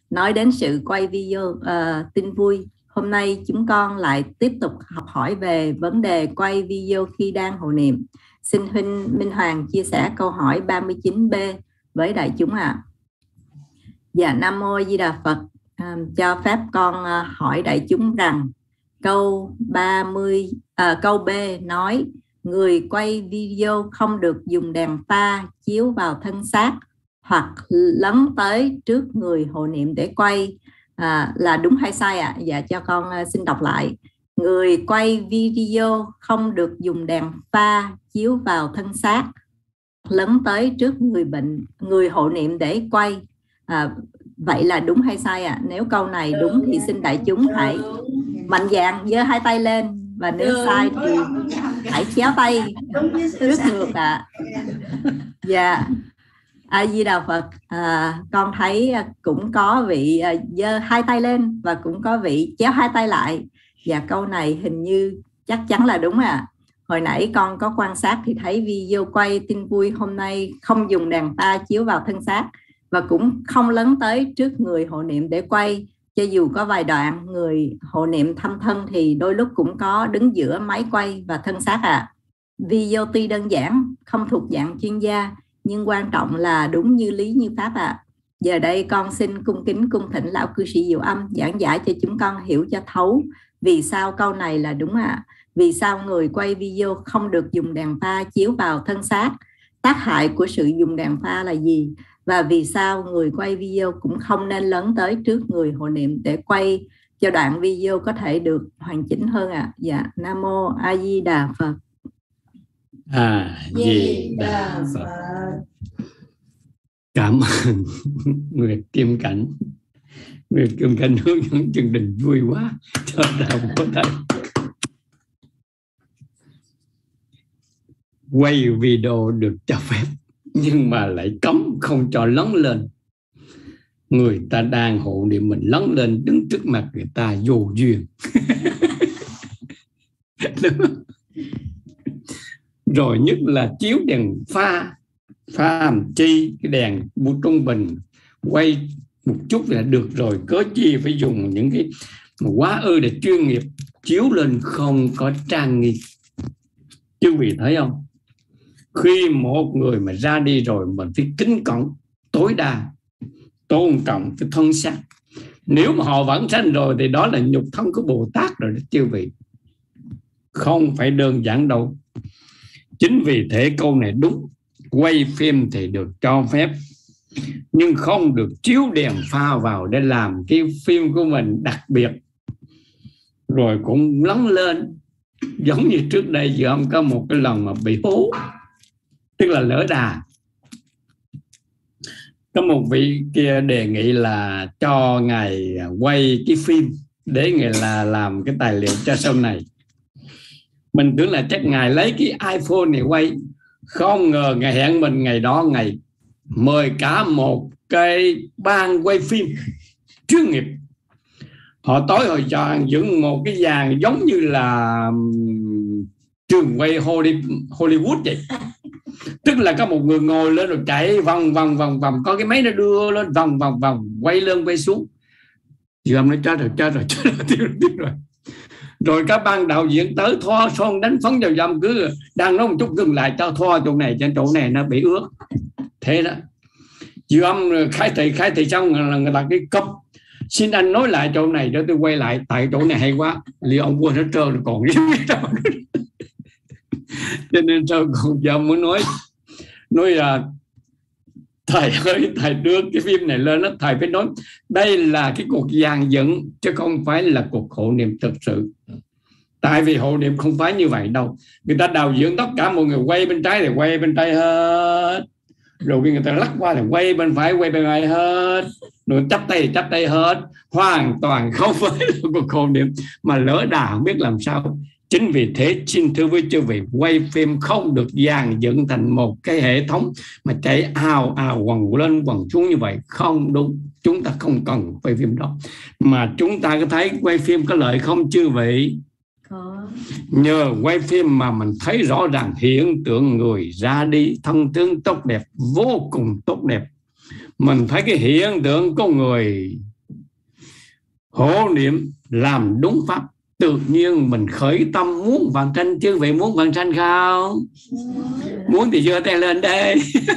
Nói đến sự quay video tin vui, hôm nay chúng con lại tiếp tục học hỏi về vấn đề quay video khi đang hộ niệm. Xin Huynh Minh Hoàng chia sẻ câu hỏi 39B với đại chúng ạ. Dạ, Nam Mô Di Đà Phật. Cho phép con hỏi đại chúng rằng câu B nói người quay video không được dùng đèn pha chiếu vào thân xác hoặc lấn tới trước người hộ niệm để quay, là đúng hay sai ạ? Dạ, cho con xin đọc lại. Người quay video không được dùng đèn pha chiếu vào thân xác, lấn tới trước người hộ niệm để quay. Vậy là đúng hay sai ạ? Nếu câu này đúng thì xin đại chúng hãy mạnh dạn giơ hai tay lên, và nếu sai thì hãy chéo tay trước ngược ạ. Dạ, A Di Đà Phật. Con thấy cũng có vị giơ hai tay lên và cũng có vị chéo hai tay lại. Và câu này hình như chắc chắn là đúng ạ. Hồi nãy con có quan sát thì thấy video quay tin vui hôm nay không dùng đèn pha chiếu vào thân xác và cũng không lấn tới trước người hộ niệm để quay. Cho dù có vài đoạn người hộ niệm thăm thân thì đôi lúc cũng có đứng giữa máy quay và thân xác ạ. Video tuy đơn giản, không thuộc dạng chuyên gia, nhưng quan trọng là đúng như lý như pháp ạ. Giờ đây con xin cung kính cung thỉnh lão cư sĩ Diệu Âm giảng giải cho chúng con hiểu cho thấu vì sao câu này là đúng ạ. Vì sao người quay video không được dùng đèn pha chiếu vào thân xác, tác hại của sự dùng đèn pha là gì, và vì sao người quay video cũng không nên lấn tới trước người hộ niệm để quay cho đoạn video có thể được hoàn chỉnh hơn ạ. Dạ, Nam Mô A Di Đà Phật. A Di Đà Phật. Cảm ơn Nguyệt Kim Cảnh. Nguyệt Kim Cảnh hướng dẫn chương trình vui quá cho đạo của thầy. Quay video được cho phép nhưng mà lại cấm không cho lấn lên. Người ta đang hộ niệm mình lấn lên đứng trước mặt người ta vô duyên. Rồi nhất là chiếu đèn pha làm chi, cái đèn trung bình quay một chút là được rồi, cớ chi phải dùng những cái quá để chuyên nghiệp chiếu lên không có trang nghi. Chứ vì thấy không, khi một người mà ra đi rồi mình phải kính cẩn tối đa, tôn trọng cái thân xác. Nếu mà họ vẫn sanh rồi thì đó là nhục thân của Bồ Tát rồi đó chư vị, không phải đơn giản đâu. Chính vì thế câu này đúng, quay phim thì được cho phép nhưng không được chiếu đèn pha vào để làm cái phim của mình đặc biệt, rồi cũng lấn lên. Giống như trước đây vừa không có một cái lần mà bị hố, tức là lỡ đà. Có một vị kia đề nghị là cho ngài quay cái phim để ngài là làm cái tài liệu cho sau này. Mình tưởng là chắc ngài lấy cái iPhone này quay, không ngờ ngài hẹn mình ngày đó, ngài mời cả một cái ban quay phim chuyên nghiệp. Họ tối hồi cho dựng một cái dàn giống như là trường quay Hollywood vậy. Tức là có một người ngồi lên rồi chạy vòng, có cái máy nó đưa lên vòng, quay lên quay xuống. Chị ông nói chết rồi, tiếp rồi. Rồi các ban đạo diễn tới thoa son đánh phấn vào dòng, cứ đang nói một chút dừng lại cho thoa chỗ này, trên chỗ này nó bị ướt. Thế đó. Chị âm khai thị xong là đặt cái cốc. Xin anh nói lại chỗ này cho tôi quay lại, tại chỗ này hay quá. Liệu ông quên hết trơn còn cái đâu. Cho nên sao còn giờ muốn nói là thầy ơi, thầy đưa cái phim này lên đó, thầy phải nói đây là cái cuộc dàn dựng chứ không phải là cuộc hộ niệm thực sự. Tại vì hộ niệm không phải như vậy đâu. Người ta đào dưỡng tất cả mọi người quay bên trái thì quay bên trái hết, rồi người ta lắc qua thì quay bên phải quay bên phải hết, rồi chắp tay thì chắp tay hết. Hoàn toàn không phải là cuộc hộ niệm, mà lỡ đà không biết làm sao. Chính vì thế xin thưa với chư vị, quay phim không được dàn dựng thành một cái hệ thống mà chạy ào quằn lên quằn xuống như vậy, không đúng. Chúng ta không cần quay phim đó. Mà chúng ta có thấy quay phim có lợi không chư vị? Nhờ quay phim mà mình thấy rõ ràng hiện tượng người ra đi thân tướng tốt đẹp, vô cùng tốt đẹp. Mình thấy cái hiện tượng con người hộ niệm làm đúng pháp, tự nhiên mình khởi tâm muốn vãng sanh. Chứ vậy muốn vãng sanh không? Muốn thì giơ tay lên đây.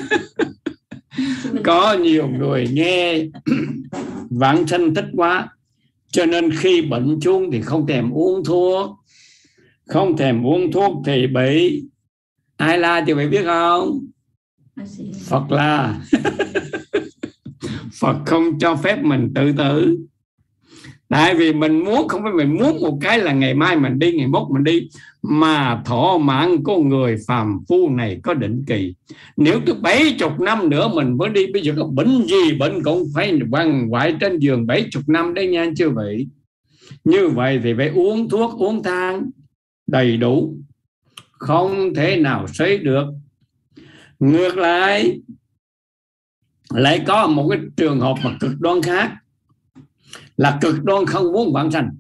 Có nhiều người nghe vãng sanh thích quá, cho nên khi bệnh chung thì không thèm uống thuốc. Không thèm uống thuốc thì bị ai la thì phải biết không? Phật la. Phật không cho phép mình tự tử. Tại vì mình muốn, không phải mình muốn một cái là ngày mai mình đi, ngày mốt mình đi, mà thọ mạng của người phàm phu này có định kỳ. Nếu tới 70 năm nữa mình mới đi, bây giờ có bệnh gì bệnh cũng phải quằn quại trên giường 70 năm đấy nha chưa vậy. Như vậy thì phải uống thuốc uống thang đầy đủ, không thể nào sấy được. Ngược lại có một cái trường hợp mà cực đoan khác, là cực đoan không muốn vãng sanh.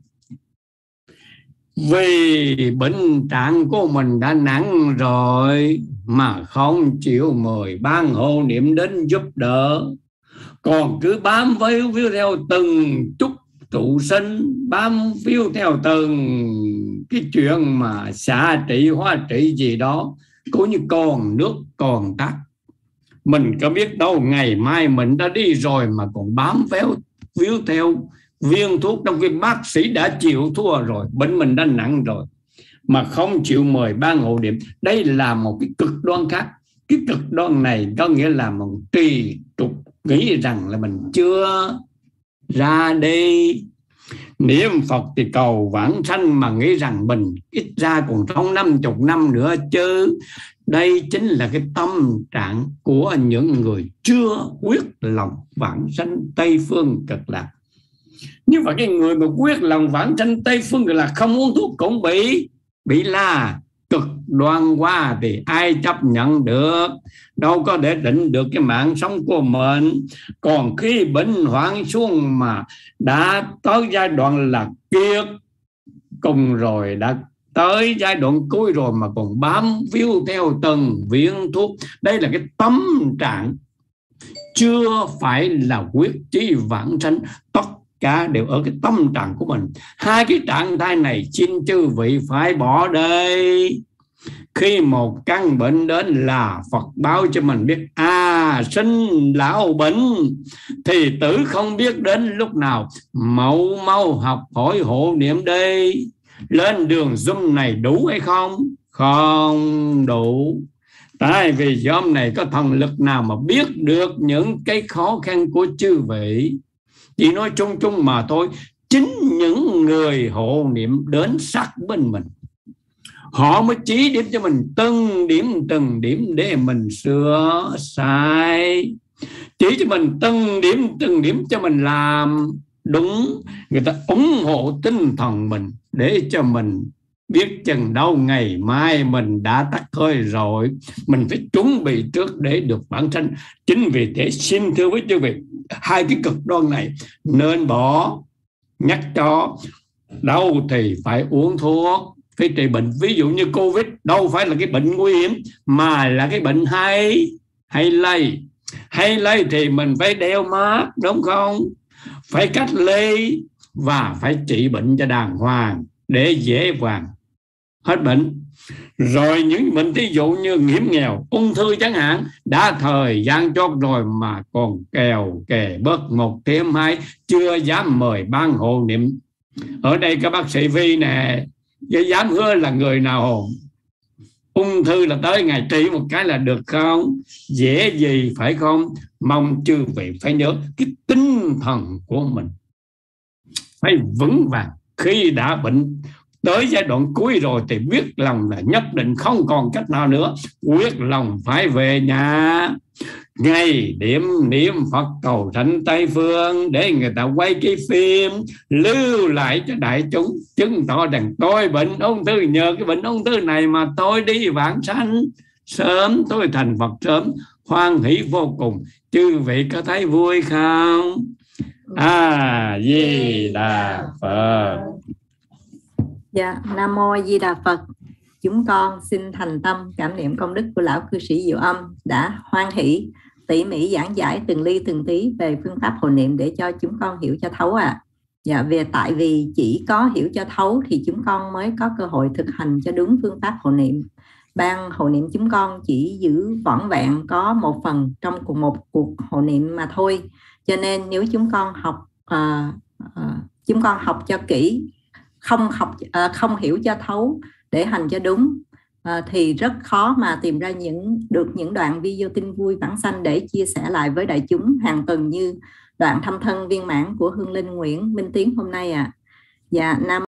Vì bệnh trạng của mình đã nặng rồi mà không chịu mời ban hộ niệm đến giúp đỡ, còn cứ bám víu theo từng chút trụ sinh, bám víu theo từng cái chuyện mà xạ trị hóa trị gì đó, cũng như còn nước còn tắt. Mình có biết đâu ngày mai mình đã đi rồi mà còn bám víu theo viên thuốc, trong khi bác sĩ đã chịu thua rồi, bệnh mình đã nặng rồi mà không chịu mời ban hộ niệm. Đây là một cái cực đoan khác. Cái cực đoan này có nghĩa là một trì trục nghĩ rằng là mình chưa ra đi. Niệm Phật thì cầu vãng sanh mà nghĩ rằng mình ít ra còn trong 50 năm nữa chứ. Đây chính là cái tâm trạng của những người chưa quyết lòng vãng sanh Tây Phương Cực Lạc. Nhưng mà cái người mà quyết lòng vãng sanh Tây Phương Cực Lạc không uống thuốc cũng bị la. Cực đoan quá thì ai chấp nhận được, đâu có để định được cái mạng sống của mình. Còn khi bệnh hoạn xuống mà đã tới giai đoạn là kiệt cùng rồi, đã tới giai đoạn cuối rồi mà còn bám víu theo từng viên thuốc, đây là cái tâm trạng chưa phải là quyết chí vãng sanh. Tất cả đều ở cái tâm trạng của mình. Hai cái trạng thái này xin chư vị phải bỏ đây. Khi một căn bệnh đến là Phật báo cho mình biết sinh lão bệnh thì tử không biết đến lúc nào. Mau học hỏi hộ niệm đây. Lên đường Zoom này đủ hay không? Không đủ. Tại vì nhóm này có thần lực nào mà biết được những cái khó khăn của chư vị. Chỉ nói chung chung mà thôi. Chính những người hộ niệm đến sát bên mình, họ mới chỉ điểm cho mình từng điểm để mình sửa sai. Chỉ cho mình từng điểm cho mình làm đúng. Người ta ủng hộ tinh thần mình để cho mình biết chừng đâu ngày mai mình đã tắt hơi rồi, mình phải chuẩn bị trước để được vãng sanh. Chính vì thế xin thưa với quý vị, hai cái cực đoan này nên bỏ. Nhắc cho đâu thì phải uống thuốc, phải trị bệnh. Ví dụ như Covid đâu phải là cái bệnh nguy hiểm, mà là cái bệnh hay lây thì mình phải đeo mác, đúng không? Phải cách ly và phải trị bệnh cho đàng hoàng để dễ dàng hết bệnh. Rồi những bệnh ví dụ như hiểm nghèo, ung thư chẳng hạn, đã thời gian chót rồi mà còn kèo kè bớt một thêm hai, chưa dám mời ban hộ niệm. Ở đây các bác sĩ Vi nè, dám hứa là người nào ung thư là tới ngày trị một cái là được không? Dễ gì phải không? Mong chư vị phải nhớ cái tinh thần của mình phải vững vàng. Khi đã bệnh tới giai đoạn cuối rồi thì biết lòng là nhất định không còn cách nào nữa, quyết lòng phải về nhà. Ngày điểm niệm Phật cầu sanh Tây Phương để người ta quay cái phim lưu lại cho đại chúng, chứng tỏ rằng tôi bệnh ung thư, nhờ cái bệnh ung thư này mà tôi đi vãng sanh sớm, tôi thành Phật sớm, hoan hỷ vô cùng. Chư vị có thấy vui không? A Di Đà Phật. Dạ, Nam Mô A Di Đà Phật. Chúng con xin thành tâm cảm niệm công đức của lão cư sĩ Diệu Âm đã hoan hỷ tỉ mỉ giảng giải từng ly từng tí về phương pháp hộ niệm để cho chúng con hiểu cho thấu ạ. Dạ, tại vì chỉ có hiểu cho thấu thì chúng con mới có cơ hội thực hành cho đúng phương pháp hộ niệm. Ban hộ niệm chúng con chỉ giữ vỏn vẹn có một phần trong một cuộc hộ niệm mà thôi. Cho nên nếu chúng con học cho kỹ, không hiểu cho thấu để hành cho đúng, thì rất khó mà tìm ra được những đoạn video tin vui vãng sanh để chia sẻ lại với đại chúng hàng tuần như đoạn thăm thân viên mãn của Hương Linh Nguyễn Minh Tiến hôm nay ạ. Dạ, Nam